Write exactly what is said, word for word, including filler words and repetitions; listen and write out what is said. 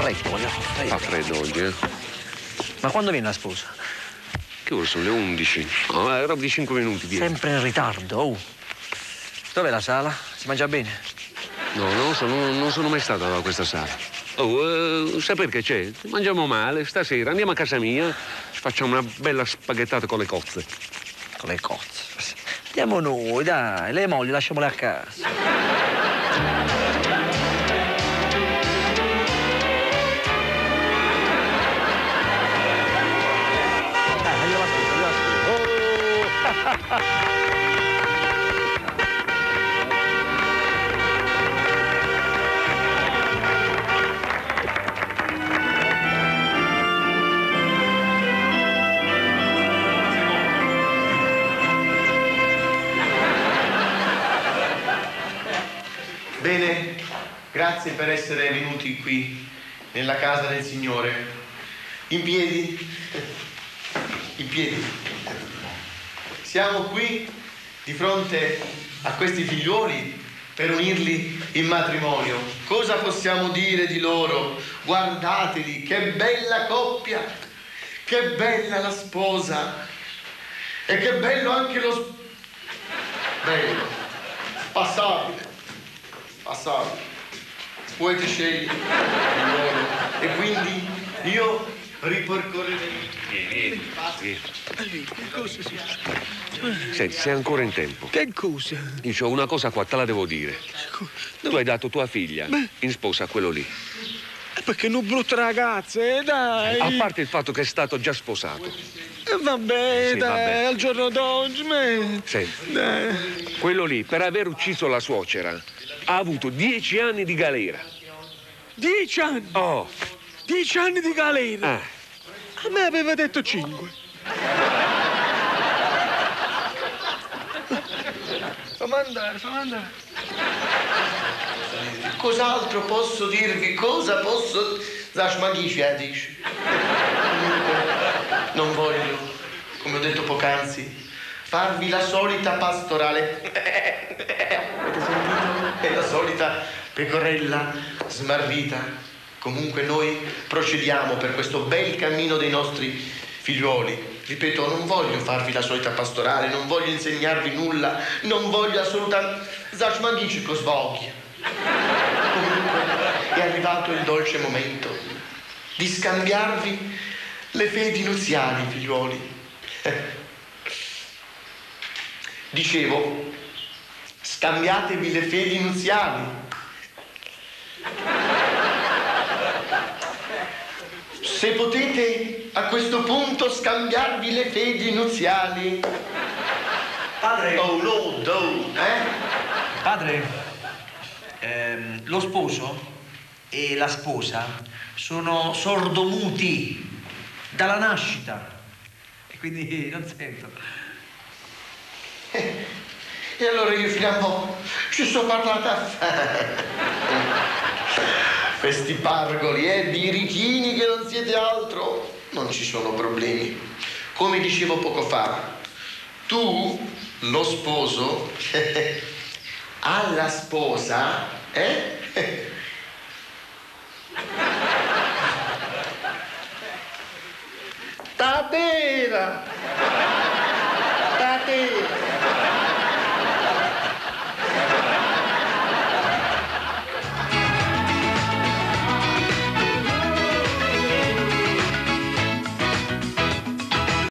freddo, voglio freddo. Fa freddo oggi, eh? Ma quando viene la sposa? Che ore sono? Le undici. No, è roba di cinque minuti, vieni. Sempre in ritardo, oh. Dov'è la sala? Si mangia bene? No, no, sono, non sono mai stato da questa sala. Oh, eh, sai perché c'è? Mangiamo male, stasera andiamo a casa mia, ci facciamo una bella spaghettata con le cozze. Con le cozze? Andiamo noi, dai, le mogli lasciamole a casa. Bene, grazie per essere venuti qui nella casa del Signore. In piedi, in piedi. Siamo qui di fronte a questi figlioli per unirli in matrimonio. Cosa possiamo dire di loro? Guardateli, che bella coppia, che bella la sposa e che bello anche lo sp... bello, passabile. Passabile. Puoi scegliere e quindi io ripercorrerei. Vieni, vieni. Che cosa si... Senti, sei ancora in tempo. Che cosa? Io ho una cosa qua, te la devo dire. Tu hai dato tua figlia Beh. in sposa a quello lì. Perché non brutta ragazza, eh, dai. A parte il fatto che è stato già sposato. Eh, vabbè, sì, dai, vabbè. al giorno d'oggi, me. Senti, dai. quello lì, per aver ucciso la suocera, ha avuto dieci anni di galera. Dieci anni? Oh. Dieci anni di galera? Ah. A me aveva detto cinque. Fammi andare, fammi andare. Cos'altro posso dirvi? Cosa posso... Zash, ma dici, eh, dici. Non voglio, come ho detto poc'anzi, farvi la solita pastorale. Avete sentito? È la solita pecorella smarrita. Comunque noi procediamo per questo bel cammino dei nostri figliuoli. Ripeto, non voglio farvi la solita pastorale, non voglio insegnarvi nulla, non voglio assolutamente... Zash, ma dici che svoglia. Comunque è arrivato il dolce momento di scambiarvi le fedi nuziali, figliuoli. Dicevo, scambiatevi le fedi nuziali. Se potete a questo punto scambiarvi le fedi nuziali. Padre. Oh no, no, eh? Padre, ehm, lo sposo e la sposa sono sordomuti dalla nascita e quindi non sentono. Eh, e allora io fino a mo' ci sono parlata a fare. Questi pargoli, eh, birichini che non siete altro, non ci sono problemi. Come dicevo poco fa, tu, lo sposo, alla sposa, eh? Va bene.